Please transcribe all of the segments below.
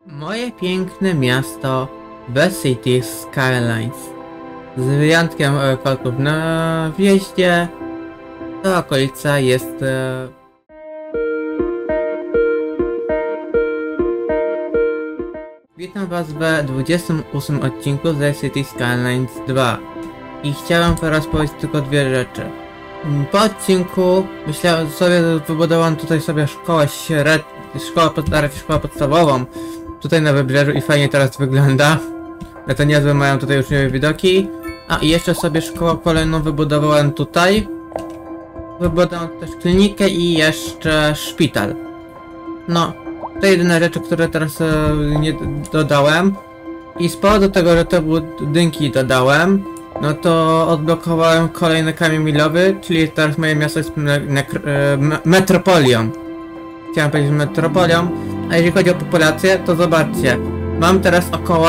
Moje piękne miasto The City Skylines. Z wyjątkiem parków na wjeździe, ta okolica jest Witam was w 28 odcinku The City Skylines 2 i chciałem teraz powiedzieć tylko dwie rzeczy. Po odcinku myślałem sobie, wybudowałem tutaj sobie szkołę szkołę podstawową tutaj na wybrzeżu i fajnie teraz wygląda. Ale to niezłe mają tutaj uczniowie widoki. A i jeszcze sobie szkołę kolejną wybudowałem tutaj. Wybudowałem też klinikę i jeszcze szpital. No, to jedyne rzeczy, które teraz nie dodałem. I z powodu tego, że te budynki dodałem, no to odblokowałem kolejny kamień milowy, czyli teraz moje miasto jest metropolią. Chciałem powiedzieć metropolią, a jeżeli chodzi o populację, to zobaczcie. Mam teraz około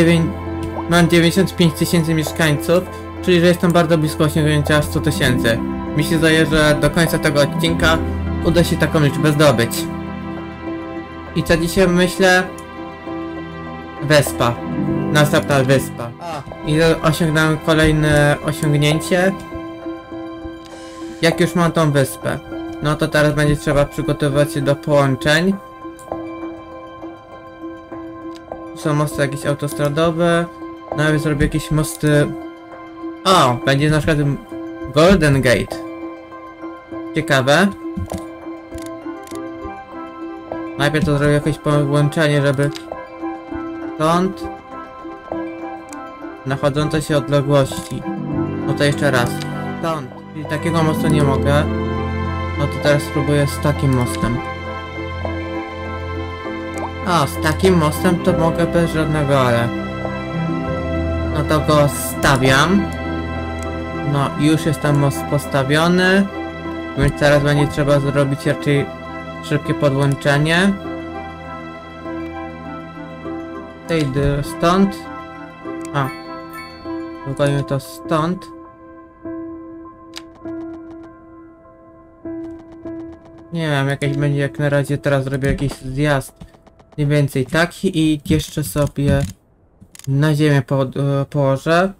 95 000 mieszkańców, czyli że jestem bardzo blisko osiągnięcia 100 000. Mi się zdaje, że do końca tego odcinka uda się taką liczbę zdobyć. I co dzisiaj myślę? Wyspa. Następna wyspa. I osiągnąłem kolejne osiągnięcie. Jak już mam tą wyspę, no to teraz będzie trzeba przygotowywać się do połączeń. Są mosty jakieś autostradowe. Nawet zrobię jakieś mosty. O! Będzie na przykład Golden Gate. Ciekawe. Najpierw to zrobię jakieś połączenie, żeby stąd nachodzące się odległości. No to jeszcze raz. Stąd. Czyli takiego mostu nie mogę. No to teraz spróbuję z takim mostem. O, z takim mostem to mogę bez żadnego ale. No to go stawiam. No już jest tam most postawiony. Więc teraz będzie trzeba zrobić raczej szybkie podłączenie. Idę stąd. A. Wykonujemy to stąd. Nie wiem, jakaś będzie jak na razie, teraz zrobię jakiś zjazd. Mniej więcej taki i jeszcze sobie na ziemię położę.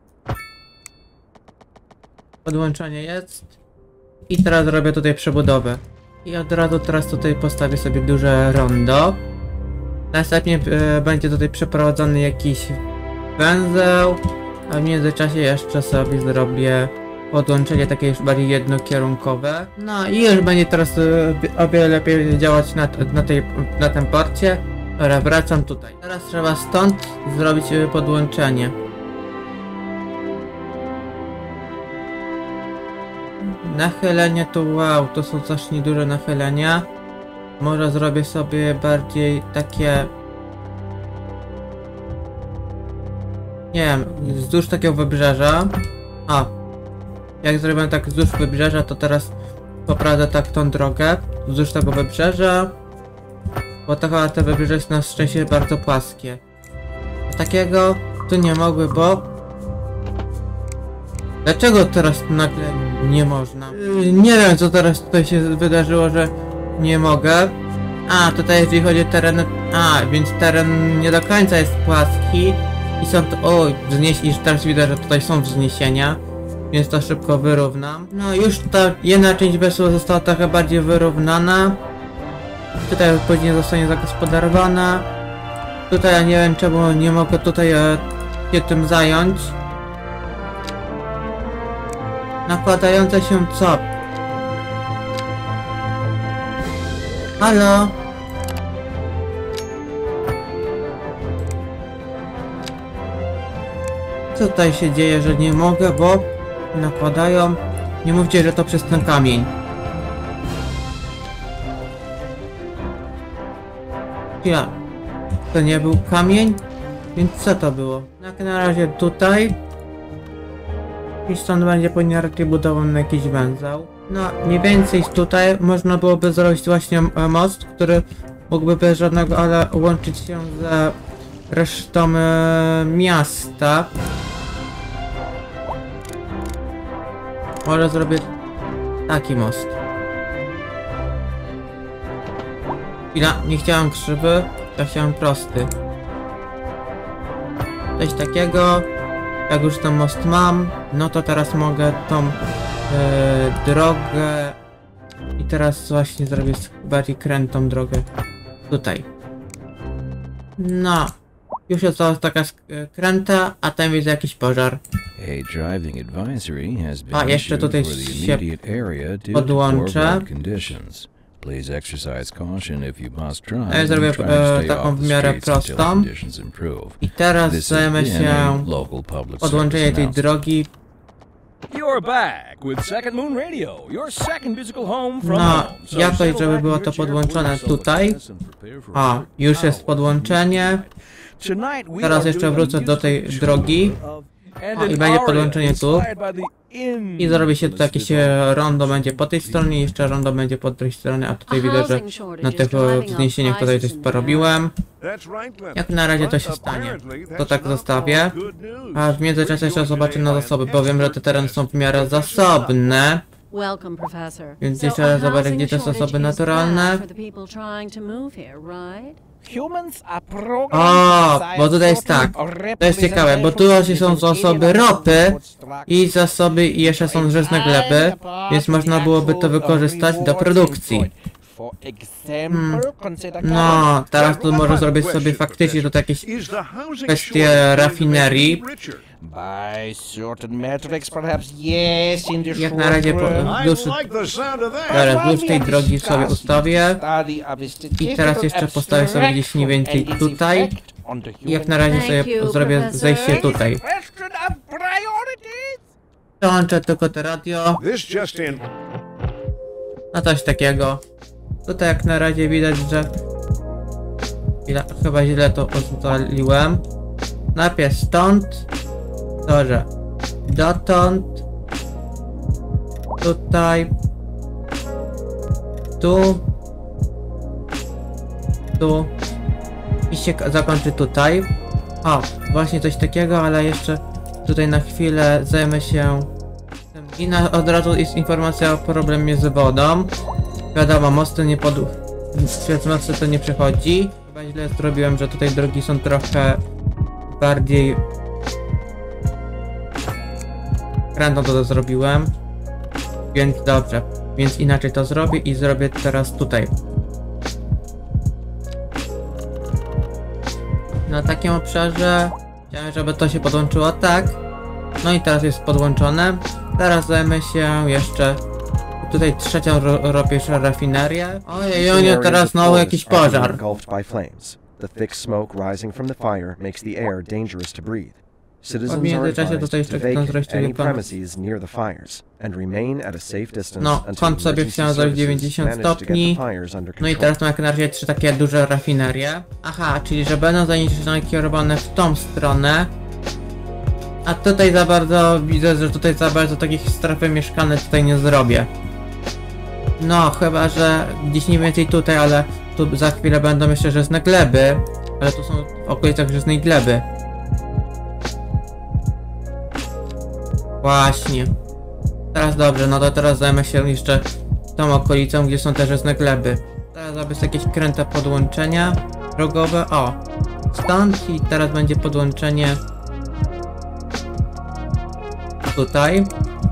Podłączenie jest. I teraz robię tutaj przebudowę. I od razu teraz tutaj postawię sobie duże rondo. Następnie będzie tutaj przeprowadzony jakiś węzeł. A w międzyczasie jeszcze sobie zrobię podłączenie takie już bardziej jednokierunkowe. No i już będzie teraz o wiele lepiej działać na tym porcie. Dobra, wracam tutaj. Teraz trzeba stąd zrobić podłączenie. Nachylenie to wow, to są też nieduże nachylenia. Może zrobię sobie bardziej takie... Nie wiem, wzdłuż takiego wybrzeża. A, jak zrobię tak wzdłuż wybrzeża, to teraz poprowadzę tak tą drogę wzdłuż tego wybrzeża. Bo te wybrzeże jest na szczęście bardzo płaskie. A takiego tu nie mogły, bo... Dlaczego teraz nagle nie można? Nie wiem, co teraz tutaj się wydarzyło, że nie mogę. A, tutaj jeżeli chodzi o teren... A, więc teren nie do końca jest płaski. I są to... O, i teraz widać, że tutaj są wzniesienia. Więc to szybko wyrównam. No już ta jedna część wesela została trochę bardziej wyrównana. Tutaj później zostanie zagospodarowana. Tutaj ja nie wiem, czemu nie mogę tutaj się tym zająć. Nakładające się co? Halo? Co tutaj się dzieje, że nie mogę, bo nakładają... Nie mówcie, że to przez ten kamień. Ja. To nie był kamień? Więc co to było? Jak na razie tutaj. I stąd będzie powinien raczej budowany jakiś węzeł. No, mniej więcej tutaj można byłoby zrobić właśnie most, który mógłby bez żadnego ale łączyć się z resztą miasta. Może zrobię taki most. Chwila, nie chciałem krzywy. Ja chciałem prosty. Coś takiego. Jak już ten most mam, no to teraz mogę tą drogę. I teraz właśnie zrobię bardziej krętą drogę. Tutaj. No. Już jest to taka kręta, a tam jest jakiś pożar. A jeszcze tutaj się podłączę. Ja zrobię taką w miarę prostą. I teraz zajmę się podłączeniem tej drogi. No, jakoś żeby było to podłączone tutaj. A, już jest podłączenie. Teraz jeszcze wrócę do tej drogi. O, i będzie podłączenie tu. I zrobi się tu jakieś rondo będzie po tej stronie, jeszcze rondo będzie po tej stronie, a tutaj widzę, że na tych wzniesieniach tutaj coś porobiłem. Jak na razie to się stanie, to tak zostawię. A w międzyczasie jeszcze zobaczę na zasoby, bo wiem, że te tereny są w miarę zasobne. Więc jeszcze raz zobaczę, gdzie te zasoby naturalne. O, bo tutaj jest tak. To jest ciekawe, bo tu właśnie są zasoby ropy i zasoby i jeszcze są rzeczne gleby, więc można byłoby to wykorzystać do produkcji. No, teraz tu może zrobić sobie faktycznie tutaj jakieś kwestie rafinerii. Jak na razie wzdłuż tej drogi sobie ustawię. I teraz jeszcze postawię sobie gdzieś mniej więcej tutaj. I jak na razie sobie zrobię zejście tutaj. Przełączę tylko to radio. No coś takiego. Tutaj jak na razie widać, że chyba źle to ustaliłem. Najpierw stąd, dobrze, dotąd, tutaj, tu i się zakończy tutaj. O, właśnie coś takiego, ale jeszcze tutaj na chwilę zajmę się i od razu jest informacja o problemie z wodą. Wiadomo, mosty nie przez mosty to nie przechodzi. Chyba źle zrobiłem, że tutaj drogi są trochę bardziej random to zrobiłem. Więc dobrze. Więc inaczej to zrobię i zrobię teraz tutaj. Na takim obszarze chciałem, żeby to się podłączyło tak. No i teraz jest podłączone. Teraz zajmę się jeszcze tutaj trzecią rafinerię. Ojej, teraz znowu jakiś pożar. W międzyczasie tutaj jeszcze chcę zrobić no, kąt sobie chciałem zrobić 90 stopni. No i teraz mam jak na razie 3 takie duże rafinerie. Aha, czyli że będą zanieczyszczone kierowane w tą stronę. A tutaj za bardzo widzę, że tutaj za bardzo takich strefy mieszkalne tutaj nie zrobię. No, chyba że gdzieś mniej więcej tutaj, ale tu za chwilę będą jeszcze rzeczne gleby. Ale tu są w okolicach rzecznej gleby. Właśnie. Teraz dobrze, no to teraz zajmę się jeszcze tą okolicą, gdzie są te rzeczne gleby. Teraz zrobię jakieś kręte podłączenia drogowe. O! Stąd i teraz będzie podłączenie tutaj.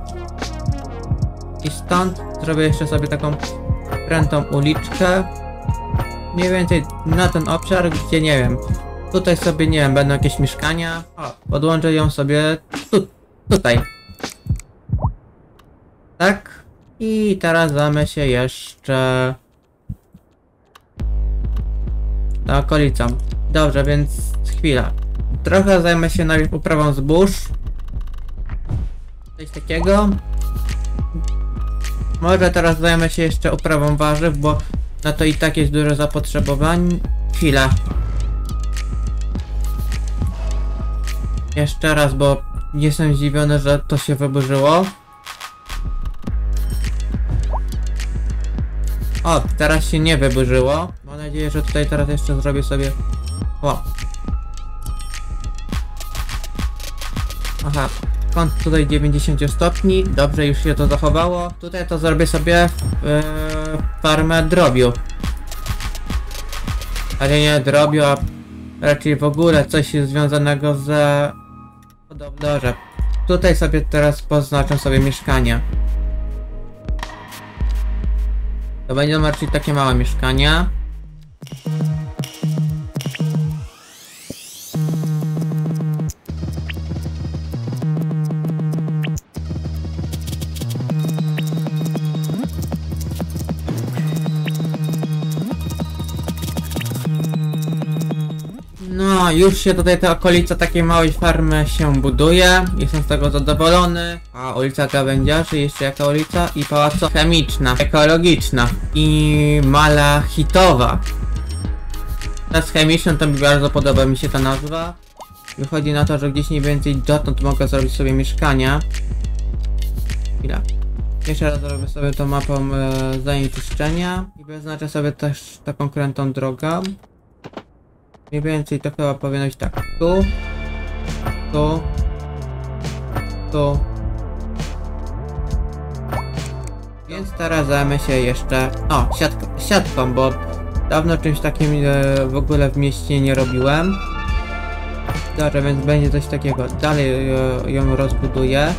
I stąd zrobię jeszcze sobie taką krętą uliczkę. Mniej więcej na ten obszar, gdzie nie wiem. Tutaj sobie, nie wiem, będą jakieś mieszkania. O, podłączę ją sobie tutaj. Tak. I teraz zajmę się jeszcze na okolicą. Dobrze, więc chwila. Trochę zajmę się najpierw uprawą zbóż. Coś takiego. Może teraz zajmę się jeszcze uprawą warzyw, bo na to i tak jest duże zapotrzebowanie. Chwila. Jeszcze raz, bo jestem zdziwiony, że to się wyburzyło. O, teraz się nie wyburzyło. Mam nadzieję, że tutaj teraz jeszcze zrobię sobie... O. Aha. Kąt tutaj 90 stopni. Dobrze, już się to zachowało. Tutaj to zrobię sobie farmę drobiu. ale nie drobiu, a raczej w ogóle coś związanego z... Dobrze. Tutaj sobie teraz poznaczę sobie mieszkanie. To będą raczej takie małe mieszkania. No, już się tutaj ta okolica takiej małej farmy się buduje. Jestem z tego zadowolony. A ulica Gawędziarzy, jeszcze jaka ulica? I pałaco chemiczna, ekologiczna i malachitowa. Ta z chemiczną to mi bardzo podoba mi się ta nazwa. Wychodzi na to, że gdzieś mniej więcej dotąd mogę zrobić sobie mieszkania. Chwila. Jeszcze raz zrobię sobie tą mapą zanieczyszczenia i wyznaczę sobie też taką krętą drogę. Mniej więcej to chyba powinno być tak. Tu. Więc teraz zajmę się jeszcze... O, siatką, bo dawno czymś takim w ogóle w mieście nie robiłem. Dobrze, więc będzie coś takiego. Dalej ją rozbuduję.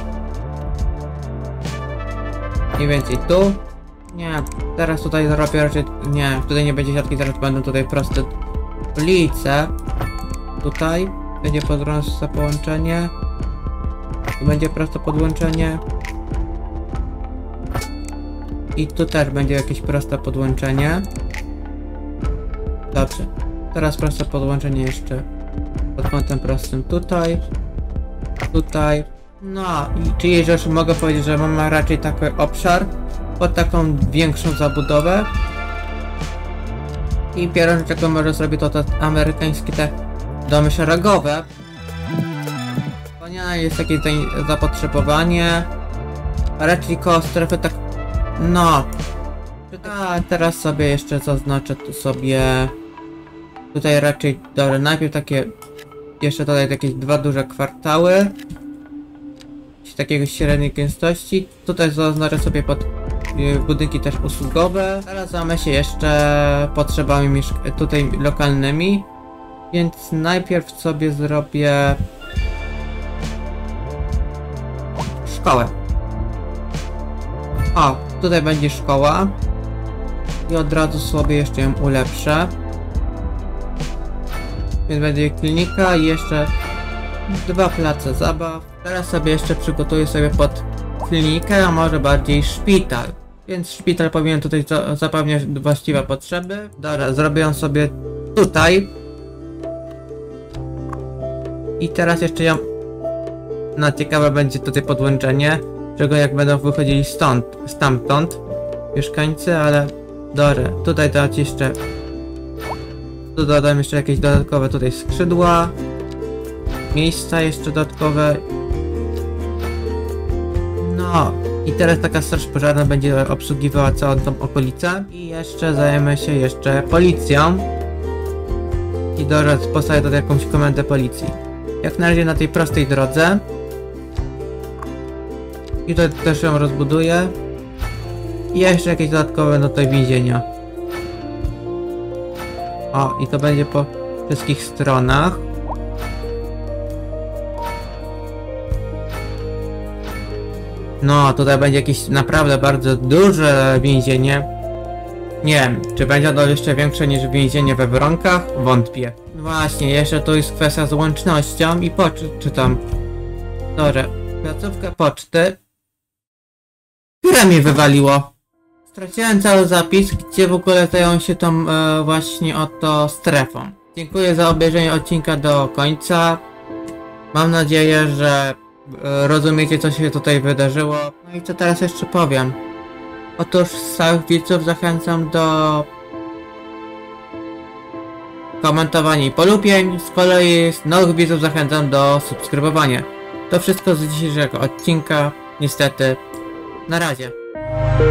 Mniej więcej tu. Nie, teraz tutaj zrobię raczej... Nie, tutaj nie będzie siatki, teraz będą tutaj proste ulice. Tutaj będzie proste połączenie. Tu będzie proste podłączenie. I tu też będzie jakieś proste podłączenie. Dobrze. Teraz proste podłączenie jeszcze pod kątem prostym tutaj. Tutaj. No i czyli że już mogę powiedzieć, że mam raczej taki obszar pod taką większą zabudowę. I pierwsze czego może zrobić to amerykańskie te domy szeregowe. Ponieważ jest takie zapotrzebowanie. A raczej koło strefy tak... No. A teraz sobie jeszcze zaznaczę tu sobie... Tutaj raczej... Dobra, najpierw takie... Jeszcze tutaj jakieś dwa duże kwartały. Takiego średniej gęstości. Tutaj zaznaczę sobie pod budynki też usługowe. Teraz zajmę się jeszcze potrzebami tutaj lokalnymi. Więc najpierw sobie zrobię szkołę. O, tutaj będzie szkoła. I od razu sobie jeszcze ją ulepszę. Więc będzie klinika i jeszcze dwa place zabaw. Teraz sobie jeszcze przygotuję sobie pod klinikę, a może bardziej szpital. Więc szpital powinien tutaj zapewniać właściwe potrzeby. Dobra, zrobię ją sobie tutaj. I teraz jeszcze ją... No ciekawe będzie tutaj podłączenie, czego jak będą wychodzili stamtąd mieszkańcy, ale... Dobra, tutaj dać jeszcze... Tu dodam jeszcze jakieś dodatkowe tutaj skrzydła. Miejsca jeszcze dodatkowe. No i teraz taka straż pożarna będzie obsługiwała całą tą okolicę. I jeszcze zajmę się jeszcze policją. I dobrze, postawię tutaj jakąś komendę policji. Jak na razie na tej prostej drodze. I tutaj też ją rozbuduję. I jeszcze jakieś dodatkowe no tutaj więzienia. O, i to będzie po wszystkich stronach. No, tutaj będzie jakieś naprawdę bardzo duże więzienie. Nie wiem, czy będzie ono jeszcze większe niż więzienie we Wronkach? Wątpię. Właśnie, jeszcze tu jest kwestia z łącznością i czytam. Dobra, placówkę poczty. Które mi wywaliło? Straciłem cały zapis, gdzie w ogóle zajął się tą właśnie oto strefą. Dziękuję za obejrzenie odcinka do końca. Mam nadzieję, że rozumiecie, co się tutaj wydarzyło. No i co teraz jeszcze powiem? Otóż stałych widzów zachęcam do komentowania i polubień. Z kolei nowych widzów zachęcam do subskrybowania. To wszystko z dzisiejszego odcinka. Niestety. Na razie.